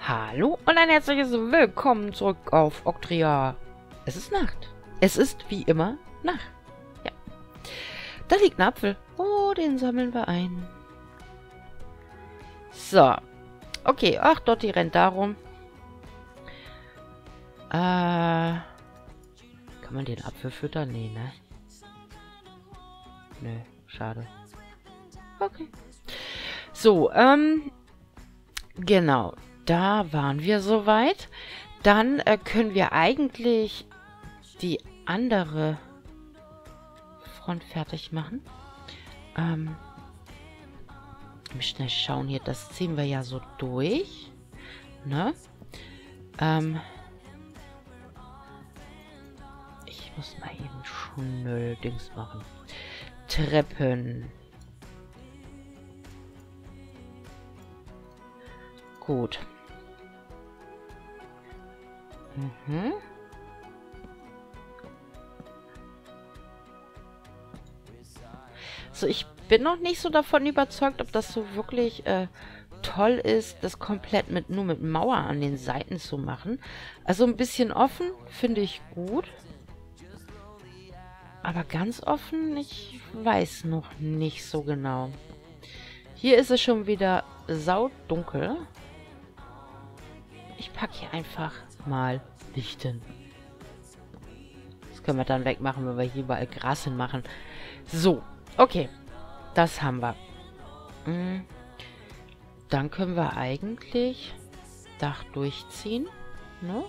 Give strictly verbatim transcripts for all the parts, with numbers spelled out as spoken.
Hallo und ein herzliches Willkommen zurück auf Octria. Es ist Nacht. Es ist wie immer Nacht. Ja. Da liegt ein Apfel. Oh, den sammeln wir ein. So. Okay, ach, Dotti rennt darum. Äh. Kann man den Apfel füttern? Nee, ne? Nö, schade. Okay. So, ähm. Genau. Da waren wir soweit. Dann äh, können wir eigentlich die andere Front fertig machen. Ähm, schnell schauen hier, das ziehen wir ja so durch. Ne? Ähm, ich muss mal eben schnell Dings machen. Treppen. Gut. Mhm. So, ich bin noch nicht so davon überzeugt, ob das so wirklich äh, toll ist, das komplett mit nur mit Mauer an den Seiten zu machen. Also ein bisschen offen finde ich gut. Aber ganz offen, ich weiß noch nicht so genau. Hier ist es schon wieder saudunkel. Ich packe hier einfach mal Lichten. Das können wir dann wegmachen, wenn wir hier überall Gras hinmachen. So, okay. Das haben wir. Mhm. Dann können wir eigentlich Dach durchziehen. Ne?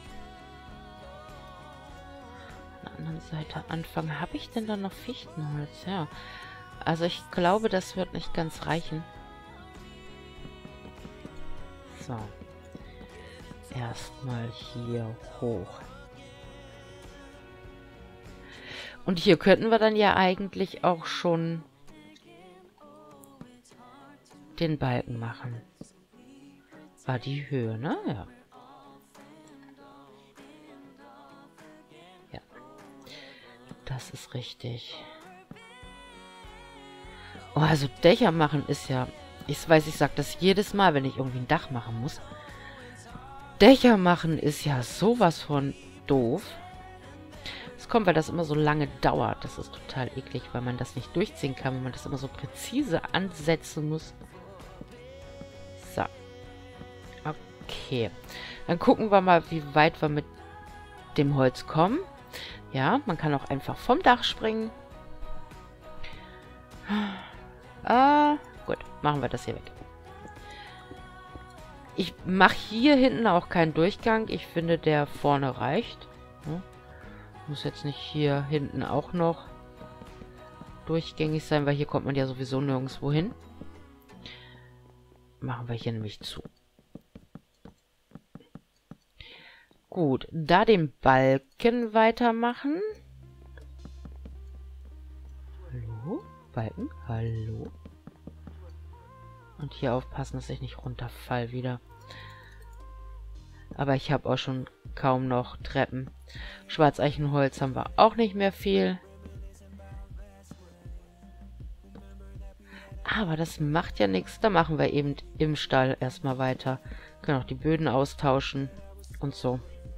An der anderen Seite anfangen. Habe ich denn da noch Fichtenholz? Ja. Also ich glaube, das wird nicht ganz reichen. So. Erstmal hier hoch. Und hier könnten wir dann ja eigentlich auch schon den Balken machen. War die Höhe, ne? Ja. Ja. Das ist richtig. Oh, also Dächer machen ist ja... Ich weiß, ich sage das jedes Mal, wenn ich irgendwie ein Dach machen muss. Dächer machen ist ja sowas von doof. Es kommt, weil das immer so lange dauert. Das ist total eklig, weil man das nicht durchziehen kann, wenn man das immer so präzise ansetzen muss. So. Okay. Dann gucken wir mal, wie weit wir mit dem Holz kommen. Ja, man kann auch einfach vom Dach springen. Ah, gut. Machen wir das hier weg. Ich mache hier hinten auch keinen Durchgang. Ich finde, der vorne reicht. Ja. Muss jetzt nicht hier hinten auch noch durchgängig sein, weil hier kommt man ja sowieso nirgendwo hin. Machen wir hier nämlich zu. Gut, da den Balken weitermachen. Hallo? Balken? Hallo? Und hier aufpassen, dass ich nicht runterfall wieder. Aber ich habe auch schon kaum noch Treppen. Schwarzeichenholz haben wir auch nicht mehr viel. Aber das macht ja nichts. Da machen wir eben im Stall erstmal weiter. Können auch die Böden austauschen und so.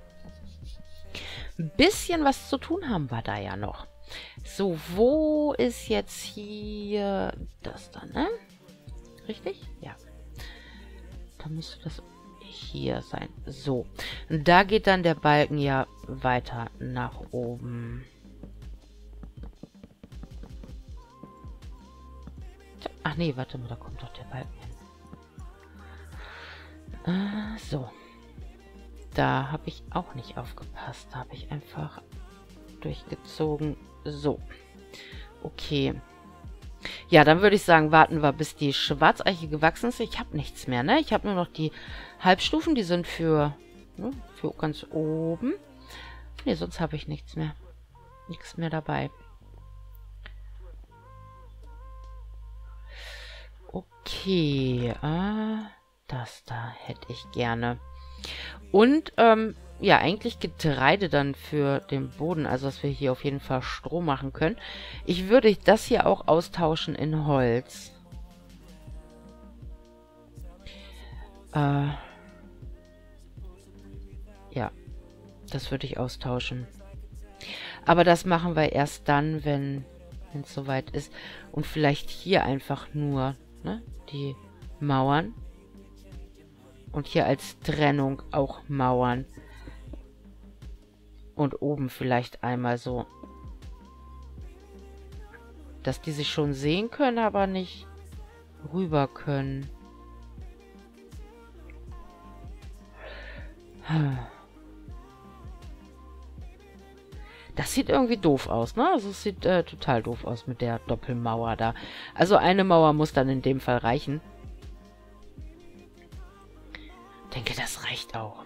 Ein bisschen was zu tun haben wir da ja noch. So, wo ist jetzt hier das dann, ne? Richtig? Ja. Da müsste das hier sein. So. Und da geht dann der Balken ja weiter nach oben. Ach nee, warte mal, da kommt doch der Balken hin. Äh, so. Da habe ich auch nicht aufgepasst. Da habe ich einfach durchgezogen. So. Okay. Ja, dann würde ich sagen, warten wir, bis die Schwarzeiche gewachsen ist. Ich habe nichts mehr, ne? Ich habe nur noch die Halbstufen, die sind für, ne, für ganz oben. Ne, sonst habe ich nichts mehr. Nichts mehr dabei. Okay, äh, das da hätte ich gerne. Und, ähm, ja, eigentlich Getreide dann für den Boden, also dass wir hier auf jeden Fall Stroh machen können. Ich würde das hier auch austauschen in Holz. Äh, Ja, das würde ich austauschen. Aber das machen wir erst dann, wenn es soweit ist. Und vielleicht hier einfach nur, ne, die Mauern. Und hier als Trennung auch Mauern. Und oben vielleicht einmal so. Dass die sich schon sehen können, aber nicht rüber können. Das sieht irgendwie doof aus, ne? Also es sieht äh, total doof aus mit der Doppelmauer da. Also eine Mauer muss dann in dem Fall reichen. Ich denke, das reicht auch.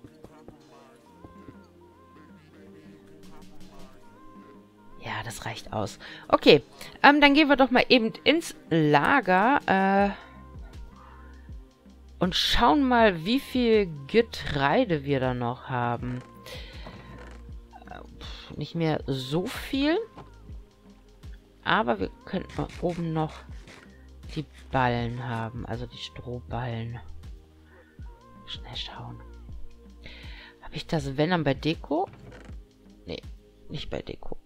Ja, das reicht aus. Okay, ähm, dann gehen wir doch mal eben ins Lager äh, und schauen mal, wie viel Getreide wir da noch haben. Äh, nicht mehr so viel, aber wir könnten mal oben noch die Ballen haben, also die Strohballen. Schnell schauen. Habe ich das, wenn dann bei Deko? Nee, nicht bei Deko.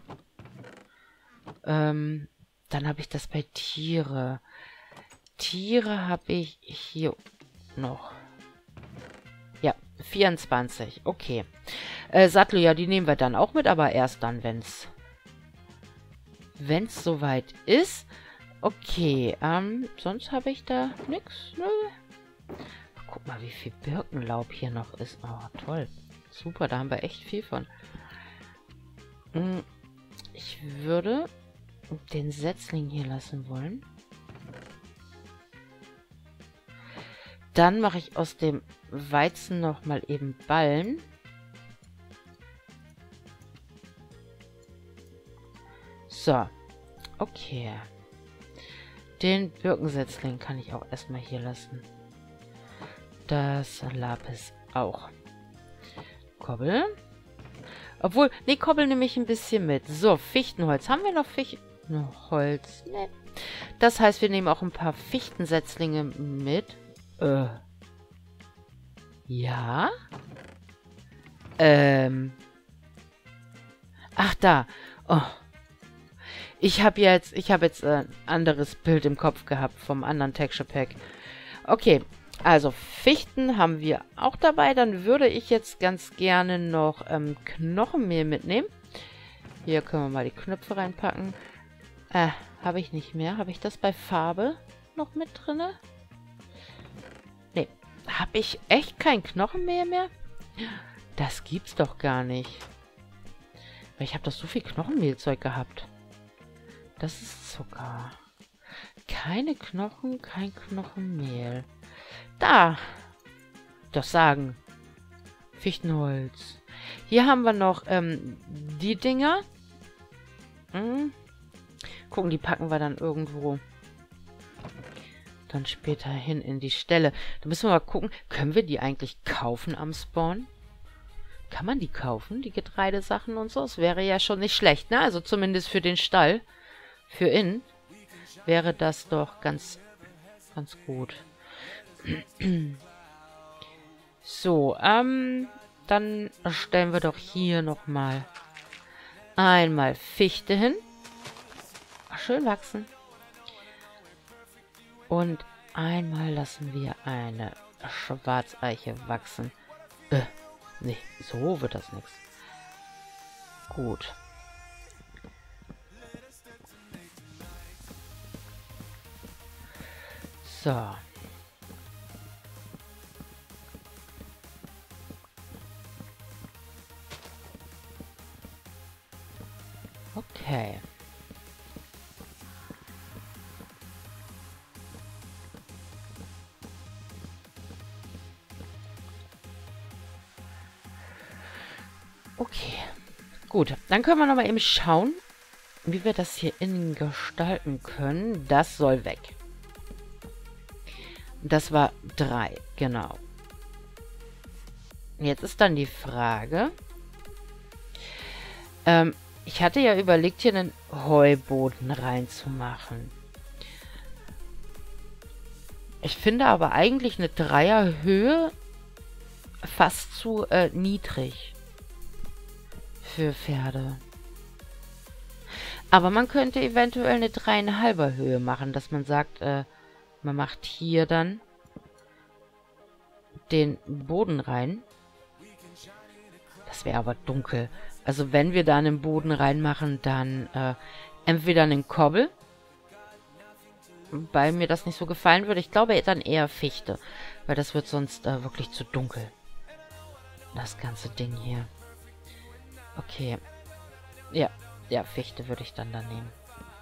Ähm, dann habe ich das bei Tiere. Tiere habe ich hier noch. Ja, vierundzwanzig. Okay. Äh, Sattel, ja, die nehmen wir dann auch mit, aber erst dann, wenn es wenn es soweit ist. Okay, ähm, sonst habe ich da nichts. Nö. Guck mal, wie viel Birkenlaub hier noch ist. Oh, toll. Super, da haben wir echt viel von. Ich würde den Setzling hier lassen wollen. Dann mache ich aus dem Weizen noch mal eben Ballen. So. Okay. Den Birkensetzling kann ich auch erstmal hier lassen. Das Lapis auch. Kobbel. Obwohl, nee, Kobbel nehme ich ein bisschen mit. So, Fichtenholz. Haben wir noch Fichtenholz? Nee. Das heißt, wir nehmen auch ein paar Fichtensetzlinge mit. Äh. Ja. Ähm. Ach, da. Oh. Ich habe jetzt, ich habe jetzt ein anderes Bild im Kopf gehabt vom anderen Texture Pack. Okay. Also, Fichten haben wir auch dabei. Dann würde ich jetzt ganz gerne noch ähm, Knochenmehl mitnehmen. Hier können wir mal die Knöpfe reinpacken. Äh, habe ich nicht mehr. Habe ich das bei Farbe noch mit drin? Nee. Habe ich echt kein Knochenmehl mehr? Das gibt's doch gar nicht. Weil ich habe doch so viel Knochenmehlzeug gehabt. Das ist Zucker. Keine Knochen, kein Knochenmehl. Da. Das sagen. Fichtenholz. Hier haben wir noch ähm, die Dinger. Hm. Gucken, die packen wir dann irgendwo. Dann später hin in die Stelle. Da müssen wir mal gucken. Können wir die eigentlich kaufen am Spawn? Kann man die kaufen, die Getreidesachen und so? Es wäre ja schon nicht schlecht, ne? Also zumindest für den Stall. Für innen wäre das doch ganz, ganz gut. So, ähm, dann stellen wir doch hier nochmal einmal Fichte hin. Schön wachsen. Und einmal lassen wir eine Schwarzeiche wachsen. Äh, nee, so wird das nichts. Gut. So. Okay. Okay. Gut, dann können wir noch mal eben schauen, wie wir das hier innen gestalten können. Das soll weg. Das war drei, genau. Jetzt ist dann die Frage. Ähm, ich hatte ja überlegt, hier einen Heuboden reinzumachen. Ich finde aber eigentlich eine Dreierhöhe fast zu äh, niedrig für Pferde. Aber man könnte eventuell eine dreieinhalber Höhe machen, dass man sagt, äh, man macht hier dann den Boden rein. Das wäre aber dunkel. Also wenn wir da einen Boden reinmachen, dann äh, entweder einen Kobbel, weil mir das nicht so gefallen würde. Ich glaube dann eher Fichte, weil das wird sonst äh, wirklich zu dunkel. Das ganze Ding hier. Okay. Ja, ja, Fichte würde ich dann da nehmen.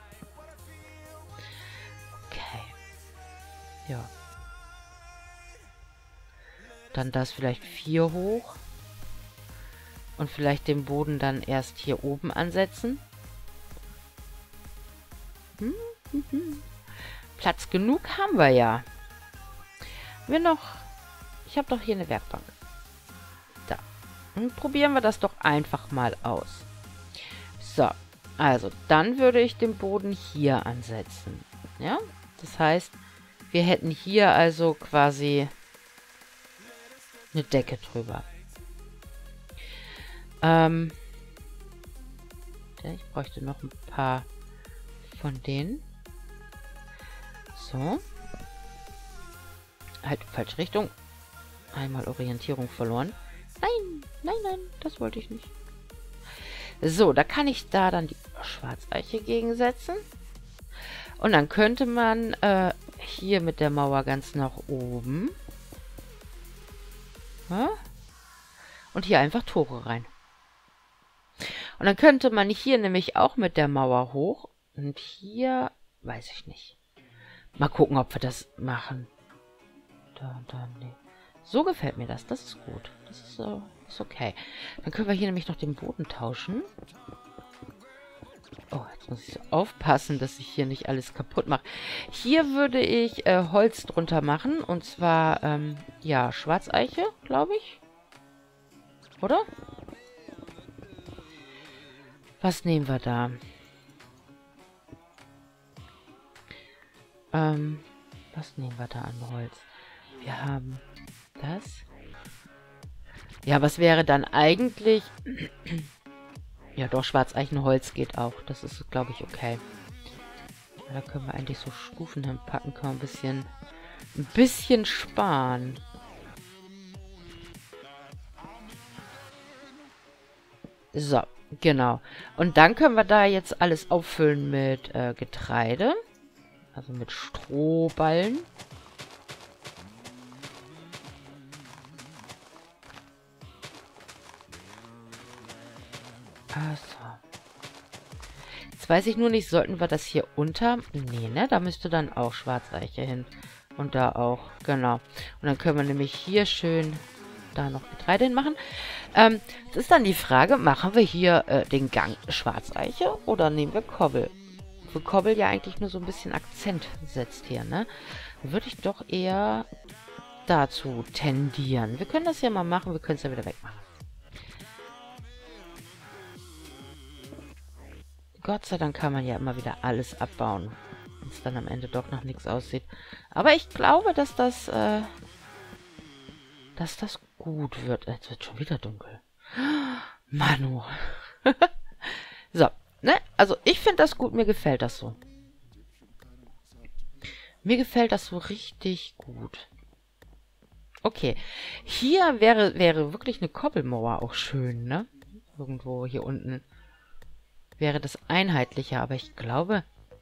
Okay. Ja. Dann das vielleicht vier hoch. Und vielleicht den Boden dann erst hier oben ansetzen. Hm, hm, hm. Platz genug haben wir ja. Wir noch... Ich habe doch hier eine Werkbank. Da. Und probieren wir das doch einfach mal aus. So. Also, dann würde ich den Boden hier ansetzen. Ja? Das heißt, wir hätten hier also quasi eine Decke drüber. Ähm... Ja, ich bräuchte noch ein paar von denen. So. Halt, falsche Richtung. Einmal Orientierung verloren. Nein, nein, nein, das wollte ich nicht. So, da kann ich da dann die Schwarzeiche gegensetzen. Und dann könnte man äh, hier mit der Mauer ganz nach oben. Ja? Und hier einfach Tore rein. Und dann könnte man hier nämlich auch mit der Mauer hoch. Und hier, weiß ich nicht. Mal gucken, ob wir das machen. Da, da, nee. So gefällt mir das. Das ist gut. Das ist, uh, ist okay. Dann können wir hier nämlich noch den Boden tauschen. Oh, jetzt muss ich so aufpassen, dass ich hier nicht alles kaputt mache. Hier würde ich äh, Holz drunter machen. Und zwar, ähm, ja, Schwarzeiche, glaube ich. Oder? Was nehmen wir da? Ähm, was nehmen wir da an Holz? Wir haben das. Ja, was wäre dann eigentlich... Ja, doch, Schwarzeichenholz geht auch. Das ist, glaube ich, okay. Da können wir eigentlich so Stufen hinpacken. Können wir ein bisschen, ein bisschen sparen. So, genau. Und dann können wir da jetzt alles auffüllen mit äh, Getreide. Also mit Strohballen. Achso. Jetzt weiß ich nur nicht, sollten wir das hier unter... Nee, ne? Da müsste dann auch Schwarzeiche hin. Und da auch, genau. Und dann können wir nämlich hier schön da noch Getreide hinmachen. Ähm, das ist dann die Frage, machen wir hier äh, den Gang Schwarzeiche oder nehmen wir Kobbel? Wo Kobbel ja eigentlich nur so ein bisschen Akzent setzt hier, ne? Würde ich doch eher dazu tendieren. Wir können das ja mal machen, wir können es ja wieder wegmachen. Gott sei Dank kann man ja immer wieder alles abbauen, wenn es dann am Ende doch noch nichts aussieht. Aber ich glaube, dass das, äh, dass das gut wird. Jetzt wird schon wieder dunkel. Manu. So, ne? Also ich finde das gut, mir gefällt das so. Mir gefällt das so richtig gut. Okay, hier wäre, wäre wirklich eine Koppelmauer auch schön, ne? Irgendwo hier unten wäre das einheitlicher, aber ich glaube...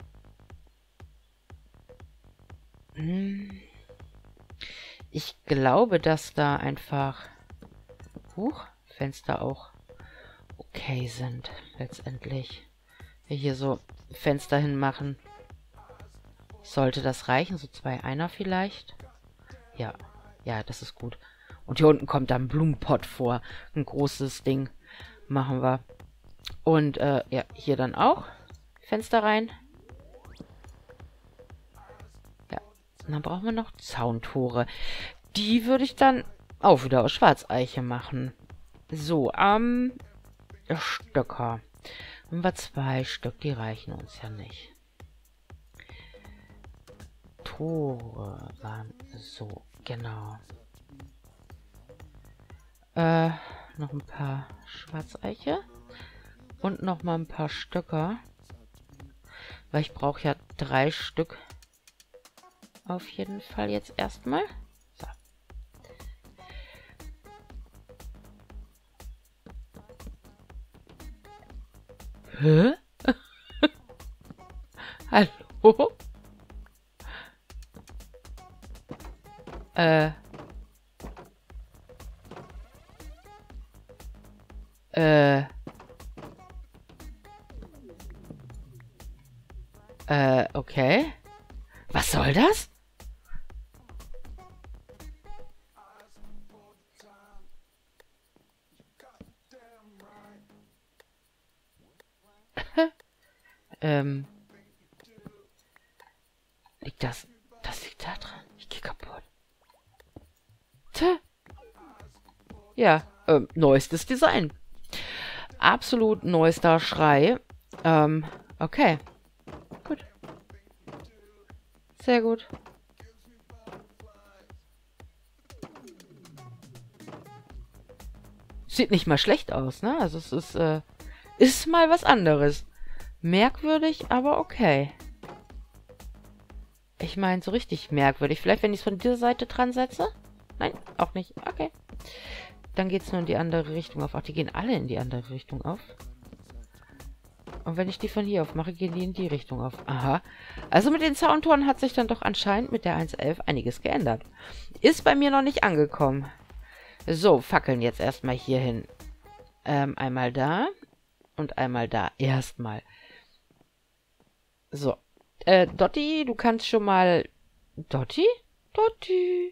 Hm, ich glaube, dass da einfach... Huch, Fenster auch okay sind, letztendlich. Wir hier so Fenster hinmachen. Sollte das reichen? So zwei Einer vielleicht? Ja, ja, das ist gut. Und hier unten kommt dann ein Blumenpott vor. Ein großes Ding machen wir. Und äh, ja, hier dann auch Fenster rein. Ja, und dann brauchen wir noch Zauntore. Die würde ich dann auch wieder aus Schwarzeiche machen. So, am ähm, Stöcker. Haben wir zwei Stück, die reichen uns ja nicht. Tore waren so, genau. Äh, noch ein paar Schwarzeiche. Und noch mal ein paar Stöcker. Weil ich brauche ja drei Stück. Auf jeden Fall jetzt erstmal. So. Hä? Hallo? Äh. Äh. Äh, okay. Was soll das? ähm. Liegt das... Das liegt da dran. Ich geh kaputt. Tja. Ja, ähm, neuestes Design. Absolut neuester Schrei. Ähm, okay. Gut. Sehr gut. Sieht nicht mal schlecht aus, ne? Also es ist, äh, ist mal was anderes. Merkwürdig, aber okay. Ich meine, so richtig merkwürdig. Vielleicht, wenn ich es von dieser Seite dran setze? Nein, auch nicht. Okay. Dann geht es nur in die andere Richtung auf. Ach, die gehen alle in die andere Richtung auf. Und wenn ich die von hier aufmache, gehen die in die Richtung auf. Aha. Also mit den Soundtoren hat sich dann doch anscheinend mit der eins Punkt elf einiges geändert. Ist bei mir noch nicht angekommen. So, Fackeln jetzt erstmal hier hin. Ähm, einmal da. Und einmal da. Erstmal. So. Äh, Dotti, du kannst schon mal... Dotti? Dotti.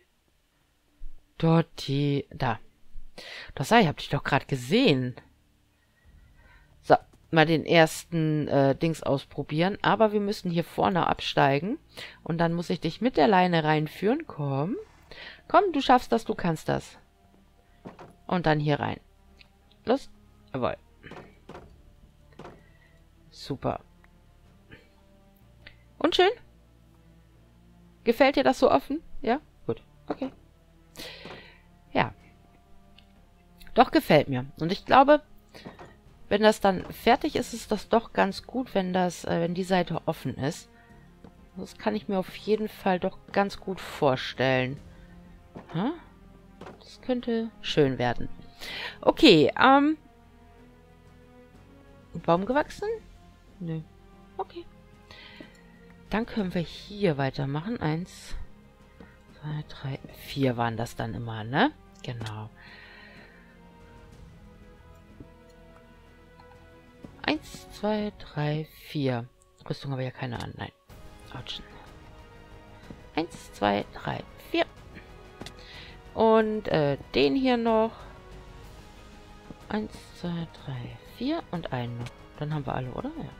Dotti. Da. Das sei, ich hab dich doch gerade gesehen. So, mal den ersten äh, Dings ausprobieren. Aber wir müssen hier vorne absteigen. Und dann muss ich dich mit der Leine reinführen. Komm. Komm, du schaffst das, du kannst das. Und dann hier rein. Los. Jawohl. Super. Und schön? Gefällt dir das so offen? Ja? Gut. Okay. Ja. Doch, gefällt mir. Und ich glaube, wenn das dann fertig ist, ist das doch ganz gut, wenn das, äh, wenn die Seite offen ist. Das kann ich mir auf jeden Fall doch ganz gut vorstellen. Hm? Das könnte schön werden. Okay, ähm. Baum gewachsen? Nö. Okay. Dann können wir hier weitermachen. Eins, zwei, drei, vier waren das dann immer, ne? Genau. Eins, zwei, drei, vier. Rüstung habe ich ja keine an. Nein. Autschen. Eins, zwei, drei, vier. Und äh, den hier noch. Eins, zwei, drei, vier und einen noch. Dann haben wir alle, oder? Ja.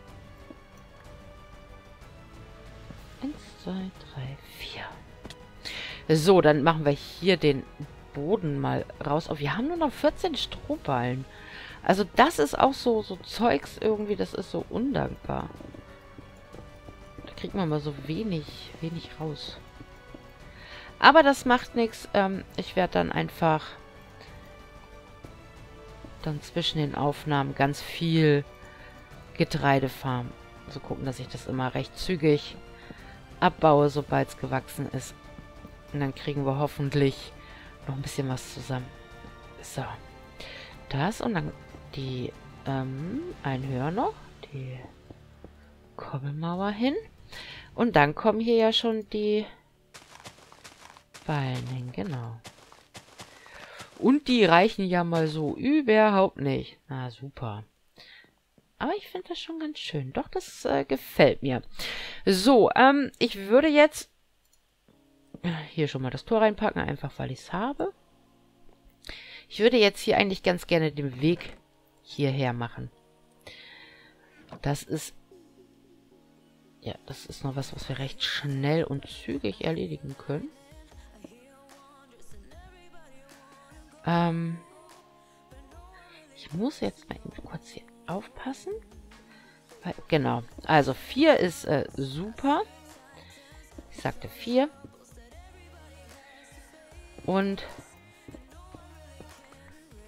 Eins, zwei, drei, vier. So, dann machen wir hier den Boden mal raus. Oh, wir haben nur noch vierzehn Strohballen. Also das ist auch so, so Zeugs irgendwie, das ist so undankbar. Da kriegt man mal so wenig, wenig raus. Aber das macht nichts. Ähm, ich werde dann einfach dann zwischen den Aufnahmen ganz viel Getreide farmen. So gucken, dass ich das immer recht zügig abbaue, sobald es gewachsen ist. Und dann kriegen wir hoffentlich noch ein bisschen was zusammen. So. Das und dann die ähm, ein Höher noch. Die Kobbelmauer hin. Und dann kommen hier ja schon die Ballen hin, genau. Und die reichen ja mal so überhaupt nicht. Na, super. Aber ich finde das schon ganz schön. Doch, das äh, gefällt mir. So, ähm, ich würde jetzt hier schon mal das Tor reinpacken, einfach weil ich es habe. Ich würde jetzt hier eigentlich ganz gerne den Weg hierher machen. Das ist... Ja, das ist noch was, was wir recht schnell und zügig erledigen können. Ähm... Ich muss jetzt mal kurz hier aufpassen. Weil, genau. Also vier ist äh, super. Ich sagte vier. Und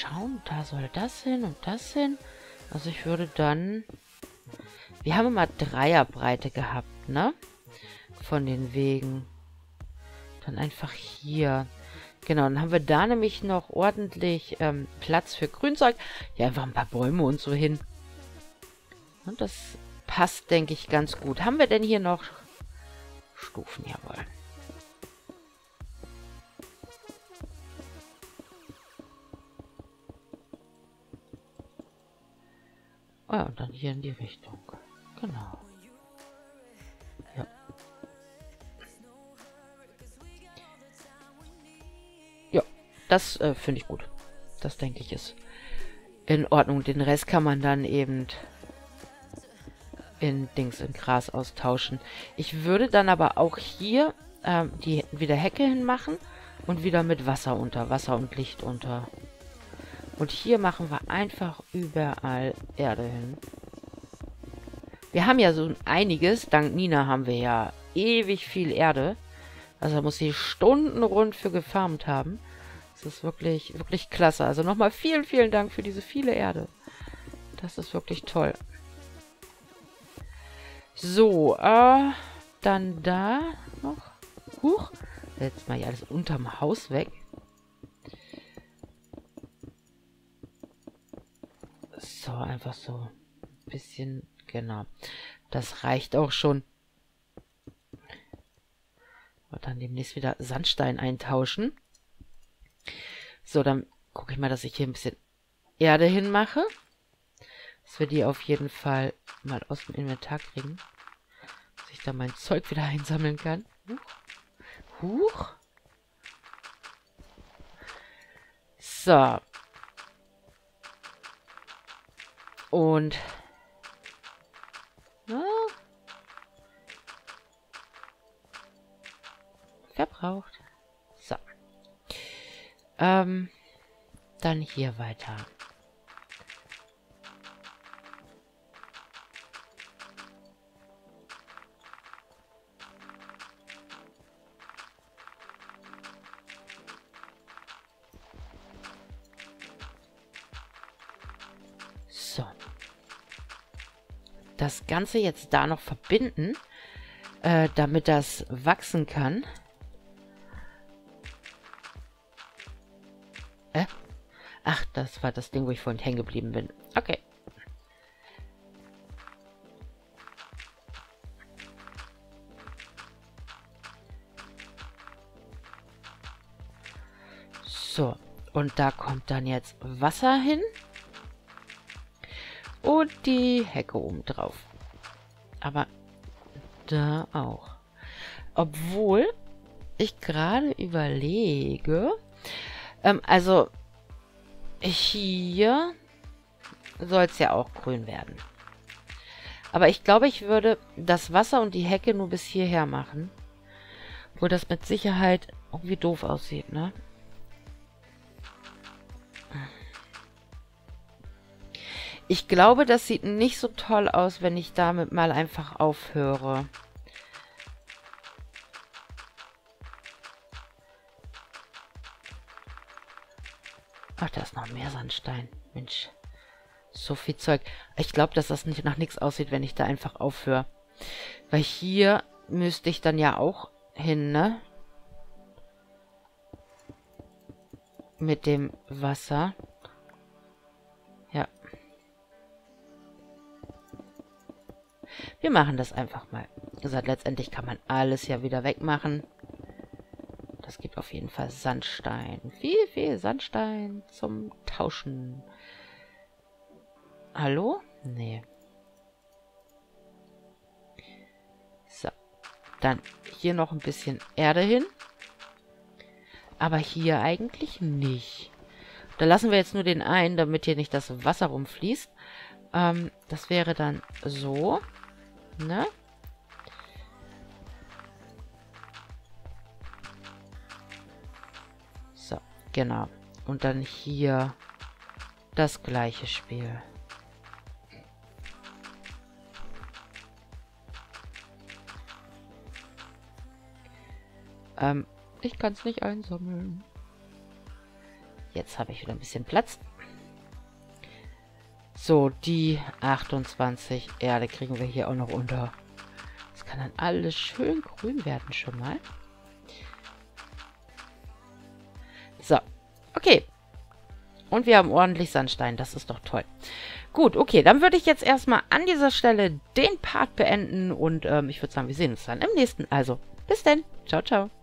schauen. Da soll das hin und das hin. Also ich würde dann... Wir haben immer Dreierbreite gehabt, ne? Von den Wegen. Dann einfach hier. Genau, dann haben wir da nämlich noch ordentlich ähm, Platz für Grünzeug. Ja, einfach ein paar Bäume und so hin. Und das passt, denke ich, ganz gut. Haben wir denn hier noch Stufen? Jawohl. Oh ja, und dann hier in die Richtung. Genau. Ja. Ja, das äh, finde ich gut. Das, denke ich, ist in Ordnung. Den Rest kann man dann eben in Dings, in Gras austauschen. Ich würde dann aber auch hier ähm, die wieder Hecke hinmachen und wieder mit Wasser unter, Wasser und Licht unter. Und hier machen wir einfach überall Erde hin. Wir haben ja so einiges. Dank Nina haben wir ja ewig viel Erde. Also da muss sie stundenrund für gefarmt haben. Das ist wirklich, wirklich klasse. Also nochmal vielen, vielen Dank für diese viele Erde. Das ist wirklich toll. So, äh, dann da noch. Huch. Jetzt mal hier alles unterm Haus weg. So, einfach so ein bisschen, genau. Das reicht auch schon. Und dann demnächst wieder Sandstein eintauschen. So, dann gucke ich mal, dass ich hier ein bisschen Erde hinmache. Dass wir die auf jeden Fall mal aus dem Inventar kriegen. Dass ich da mein Zeug wieder einsammeln kann. Huch. Huch. So. Und ja, verbraucht. So. Ähm, dann hier weiter. So. Das Ganze jetzt da noch verbinden, äh, damit das wachsen kann. Äh? Ach, das war das Ding, wo ich vorhin hängen geblieben bin. Okay. So, und da kommt dann jetzt Wasser hin. Und die Hecke oben drauf. Aber da auch. Obwohl ich gerade überlege, ähm, also hier soll es ja auch grün werden. Aber ich glaube, ich würde das Wasser und die Hecke nur bis hierher machen. Wo das mit Sicherheit irgendwie doof aussieht, ne? Ich glaube, das sieht nicht so toll aus, wenn ich damit mal einfach aufhöre. Ach, da ist noch mehr Sandstein. Mensch, so viel Zeug. Ich glaube, dass das nicht nach nichts aussieht, wenn ich da einfach aufhöre. Weil hier müsste ich dann ja auch hin, ne? Mit dem Wasser. Ja. Wir machen das einfach mal. Wie gesagt, letztendlich kann man alles ja wieder wegmachen. Das gibt auf jeden Fall Sandstein. Viel, viel Sandstein zum Tauschen. Hallo? Nee. So. Dann hier noch ein bisschen Erde hin. Aber hier eigentlich nicht. Da lassen wir jetzt nur den einen, damit hier nicht das Wasser rumfließt. Ähm, das wäre dann so. Ne? So, genau. Und dann hier das gleiche Spiel. Ähm, ich kann es nicht einsammeln. Jetzt habe ich wieder ein bisschen Platz. So, die achtundzwanzig Erde kriegen wir hier auch noch unter. Das kann dann alles schön grün werden schon mal. So, okay. Und wir haben ordentlich Sandstein, das ist doch toll. Gut, okay, dann würde ich jetzt erstmal an dieser Stelle den Part beenden und ähm, ich würde sagen, wir sehen uns dann im nächsten. Also, bis denn. Ciao, ciao.